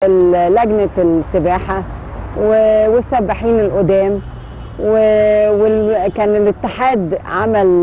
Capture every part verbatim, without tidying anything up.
لجنه السباحه والسباحين القدام، وكان الاتحاد عمل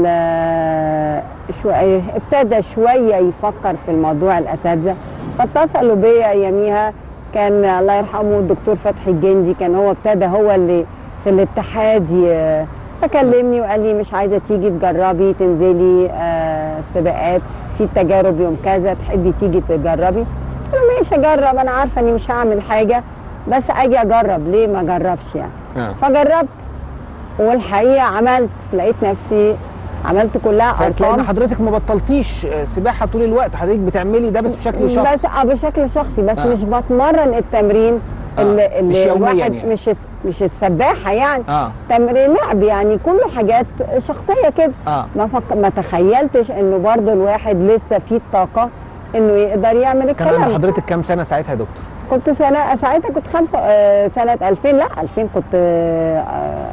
شويه ابتدى شويه يفكر في الموضوع الاساتذه، فاتصلوا بيا اياميها. كان الله يرحمه الدكتور فتحي الجندي، كان هو ابتدى هو اللي في الاتحاد، فكلمني وقال لي مش عايزه تيجي تجربي تنزلي سباقات في التجارب يوم كذا، تحبي تيجي تجربي؟ قلت له ماشي اجرب، انا عارفه اني مش هعمل حاجه بس اجي اجرب، ليه ما اجربش يعني. آه. فجربت والحقيقه عملت، لقيت نفسي عملت كلها ارقام. لان حضرتك ما بطلتيش سباحه طول الوقت، حضرتك بتعملي ده بس بشكل شخصي. بس اه بشكل شخصي بس آه. مش بتمرن التمرين آه. اللي, اللي مش الواحد يعني. مش مش السباحه يعني آه. تمرين لعب يعني، كله حاجات شخصيه كده. آه. ما فك... ما تخيلتش انه برضه الواحد لسه فيه الطاقه انه يقدر يعمل الكلام. كان عند حضرتك كام سنه ساعتها يا دكتور؟ كنت سنه ساعتها كنت خمسه آه سنه ألفين، لا ألفين كنت آه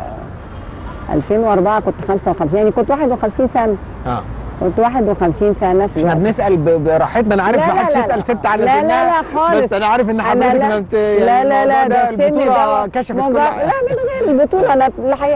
ألفين وأربعة كنت خمسة وخمسين، يعني كنت واحد وخمسين سنه. اه كنت واحد وخمسين سنه في احنا بنسال براحتنا، انا عارف ما حدش يسال ست على لا لا لا خالص، بس انا عارف ان حضرتك لا انت يعني لا لا لا ده البطوله كشفت كل حاجه. لا من غير البطوله انا الحقيقه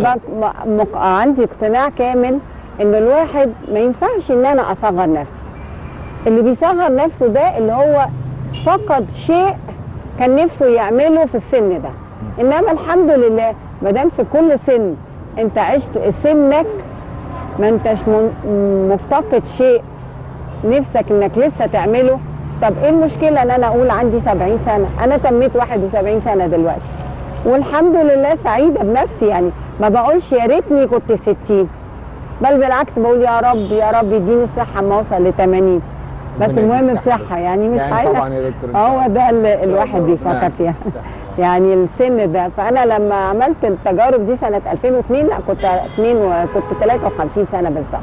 عندي اقتناع كامل ان الواحد ما ينفعش ان انا اصغر نفسي. اللي بيصغر نفسه ده اللي هو فقد شيء كان نفسه يعمله في السن ده، انما الحمد لله ما دام في كل سن انت عشت سنك ما انتش مفتقد شيء نفسك انك لسه تعمله. طب ايه المشكله ان انا اقول عندي سبعين سنه؟ انا تميت واحد وسبعين سنه دلوقتي والحمد لله سعيده بنفسي، يعني ما بقولش يا ريتني كنت ستين، بل بالعكس بقول يا رب يا رب يديني الصحه اما اوصل ل ثمانين، بس المهم بصحه يعني مش يعني حاجه طبعا يا دكتور هو ده اللي الواحد بيفكر فيها يعني السن ده. فانا لما عملت التجارب دي سنه ألفين واثنين لا كنت اثنين وكنت ثلاثة وخمسين سنه بالظبط.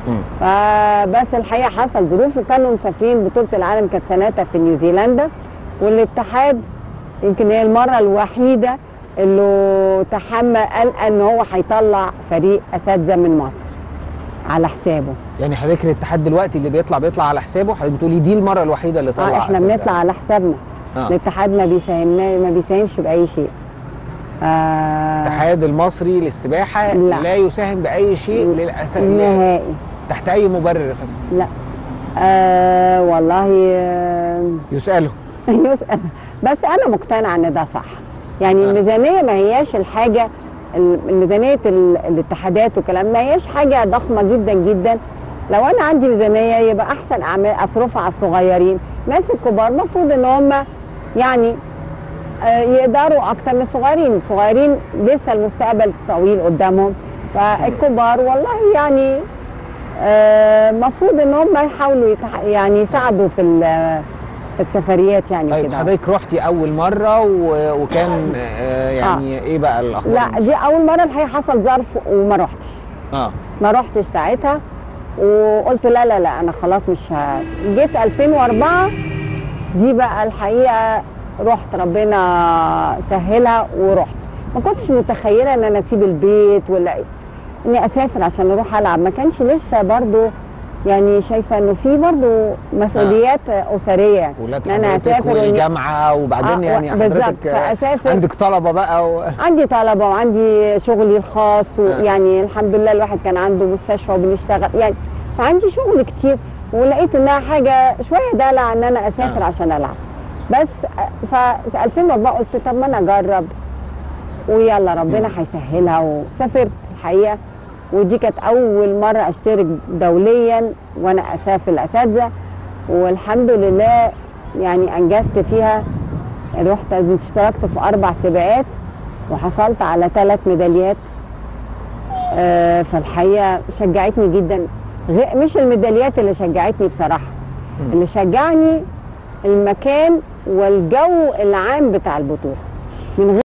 فبس الحقيقه حصل ظروف وكانوا مسافرين بطوله العالم كانت سنتها في نيوزيلندا، والاتحاد يمكن هي المره الوحيده اللي تحمل قال ان هو هيطلع فريق اساتذه من مصر على حسابه. يعني حضرتك الاتحاد دلوقتي اللي بيطلع بيطلع على حسابه، حضرتك بتقولي دي المره الوحيده اللي طلع اه احنا بنطلع على حسابنا. آه. الاتحاد ما بيساهمنا ما بيساهمش باي شيء. آه الاتحاد المصري للسباحه لا, لا يساهم باي شيء للاسف نهائي تحت اي مبرر يا فندم؟ لا آه والله آه يساله يسال، بس انا مقتنعه ان ده صح. يعني آه. الميزانيه ما هياش الحاجه، ميزانيه الاتحادات وكلام ما هياش حاجه ضخمه جدا جدا. لو انا عندي ميزانيه يبقى احسن اعمل اصرفها على الصغيرين. الناس الكبار المفروض ان هم يعني يقدروا اكتر من الصغيرين، الصغيرين لسه المستقبل طويل قدامهم، فالكبار والله يعني المفروض ان هم يحاولوا يعني يساعدوا في في السفريات يعني كده. طيب حضرتك رحتي اول مره وكان يعني آه. ايه بقى الاخبار؟ لا دي اول مره الحقيقه حصل ظرف وما رحتش. اه ما رحتش ساعتها وقلت لا لا لا انا خلاص مش ه... جيت ألفين وأربعة دي بقى الحقيقه رحت، ربنا سهلها ورحت. ما كنتش متخيله ان انا اسيب البيت ولا اني اسافر عشان اروح العب، ما كانش لسه برضو يعني شايفه انه في برضو مسؤوليات آه. اسريه، ولاد حضرتك والجامعه وبعدين آه يعني حضرتك عندك طلبه بقى و... عندي طلبه وعندي شغلي الخاص ويعني آه. الحمد لله الواحد كان عنده مستشفى وبنشتغل يعني، فعندي شغل كتير ولقيت انها حاجه شويه دلع ان انا اسافر آه. عشان العب. بس في ألفين وأربعة قلت طب ما انا اجرب ويلا ربنا هيسهلها، وسافرت الحقيقه. ودي كانت اول مره اشترك دوليا وانا اسافر الاساتذه، والحمد لله يعني انجزت فيها. رحت اشتركت في اربع سباقات وحصلت على ثلاث ميداليات. آه فالحقيقه شجعتني جدا، مش الميداليات اللي شجعتني بصراحه، اللي شجعني المكان والجو العام بتاع البطوله. من غير